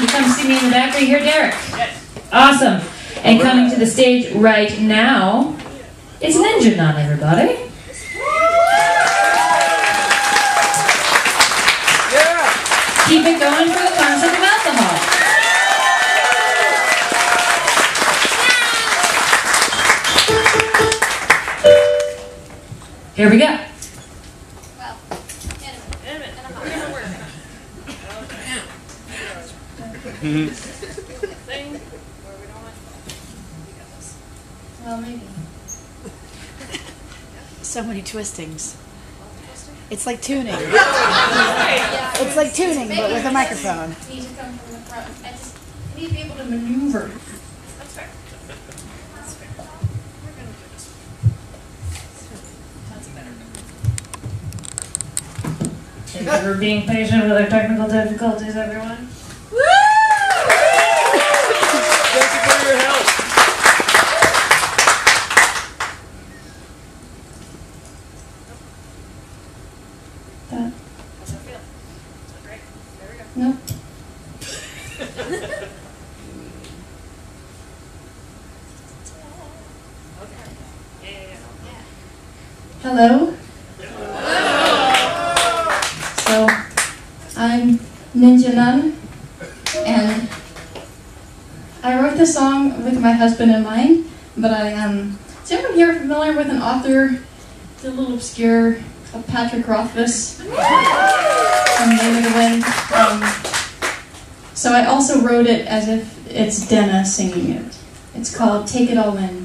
come see me in the back? Are you here, Derek? Yes. Awesome. And coming to the stage right now, it's Ninja Nun, everybody. Yeah. Keep it going for the concept of alcohol. Here we go. Well, maybe. So many twistings. It's like tuning. It's like tuning, but with a microphone. Need to come from the front. I just need to be able to maneuver. That's fair. That's fair. We're gonna do this. That's better. Thank you for being patient with our technical difficulties, everyone. Woo! Thank you for your help. How's that feel? Is that great? There we go. No. Okay. Yeah. Hello. So, I'm Ninja Nun, and I wrote this song with my husband in mind, but is anyone here familiar with an author, a little obscure, called Patrick Rothfuss, from Name of the Wind? So I also wrote it as if it's Denna singing it. It's called Take It All In.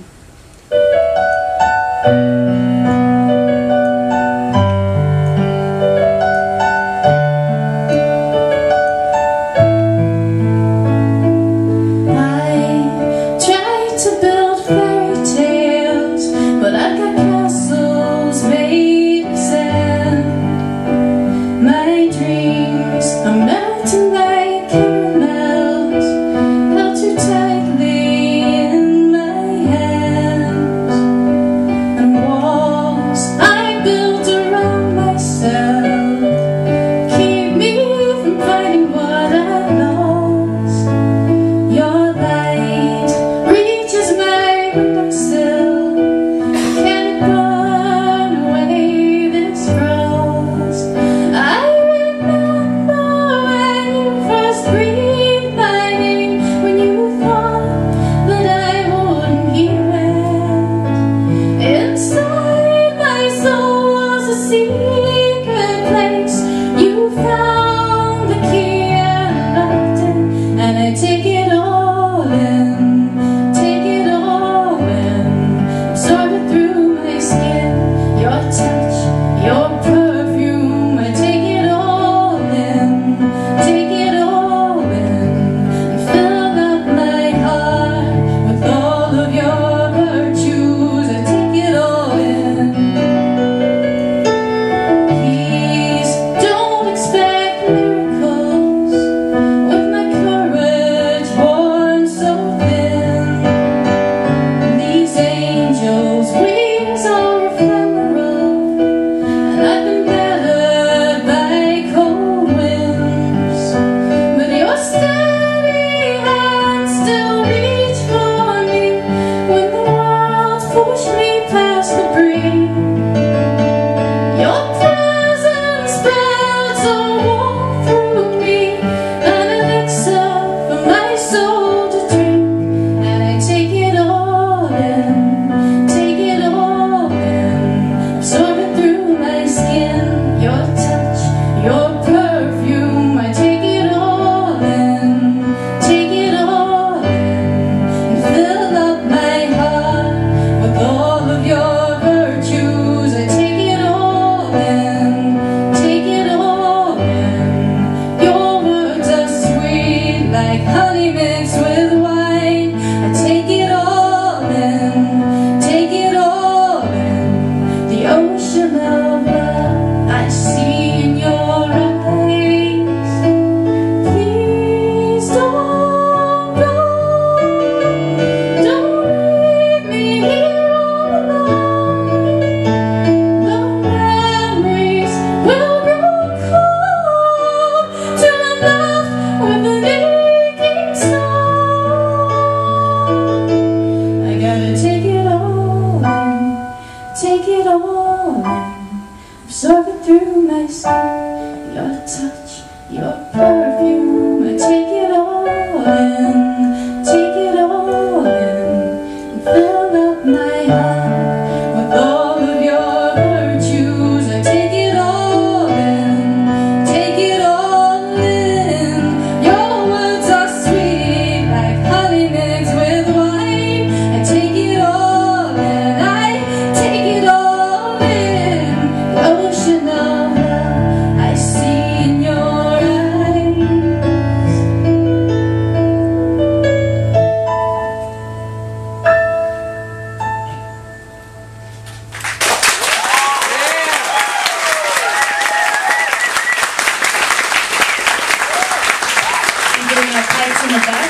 With the naked lights in the back.